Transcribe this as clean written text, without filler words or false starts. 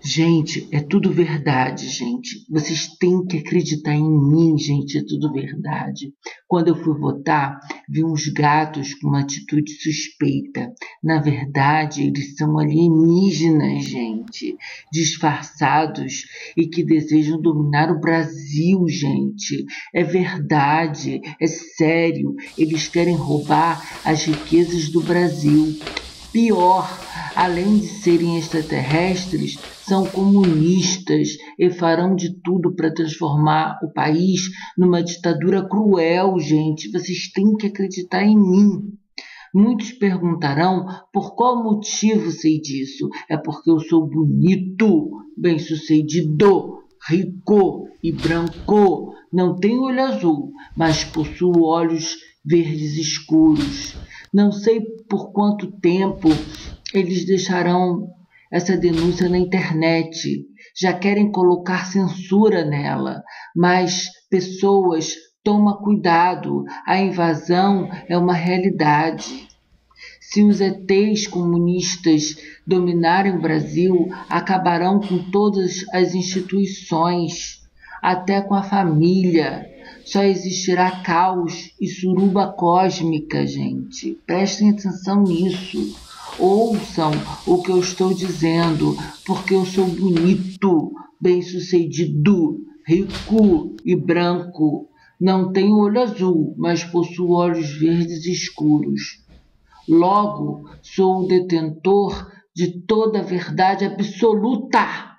Gente, é tudo verdade, gente. Vocês têm que acreditar em mim, gente, é tudo verdade. Quando eu fui votar, vi uns gatos com uma atitude suspeita. Na verdade, eles são alienígenas, gente, disfarçados e que desejam dominar o Brasil, gente. É verdade, é sério. Eles querem roubar as riquezas do Brasil. Pior, além de serem extraterrestres, são comunistas e farão de tudo para transformar o país numa ditadura cruel, gente. Vocês têm que acreditar em mim. Muitos perguntarão por qual motivo sei disso. É porque eu sou bonito, bem-sucedido, rico e branco. Não tenho olho azul, mas possuo olhos verdes escuros. Não sei por quanto tempo eles deixarão essa denúncia na internet. Já querem colocar censura nela, mas pessoas, toma cuidado, a invasão é uma realidade. Se os ETs comunistas dominarem o Brasil, acabarão com todas as instituições, até com a família. Só existirá caos e suruba cósmica, gente. Prestem atenção nisso. Ouçam o que eu estou dizendo, porque eu sou bonito, bem-sucedido, rico e branco. Não tenho olho azul, mas possuo olhos verdes escuros. Logo, sou o detentor de toda a verdade absoluta.